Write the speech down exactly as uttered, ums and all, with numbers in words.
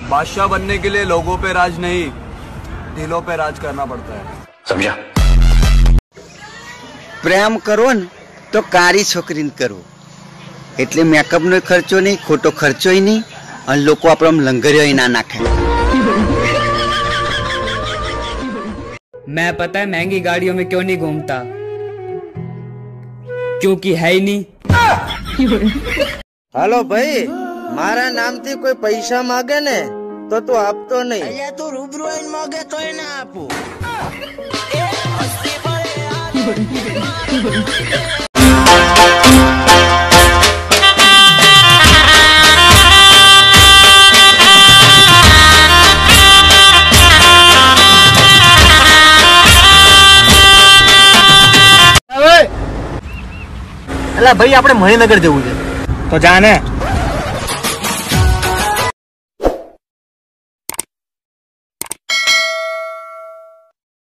बादशाह बनने के लिए लोगों पे राज नहीं, दिलों पे राज करना पड़ता है, समझा? प्रेम करो न तो कारी छोकरीन करो, એટલે મેકઅપ નો ખર્ચો નહીં, ખોટો ખર્ચો નહીં, અને લોકો આપણો લંગરિયો ના નાખે। मैं पता है महंगी गाड़ियों में क्यों नहीं घूमता, क्योंकि है ही नहीं। हेलो भाई, मारा नाम थी कोई पैसा मांगे ने तो तू आपतो नहीं। अरे तू रूबरू आईने मांगे तो ना आपू। અલા ભાઈ આપણે મણિનગર જવું છે, તો જાને।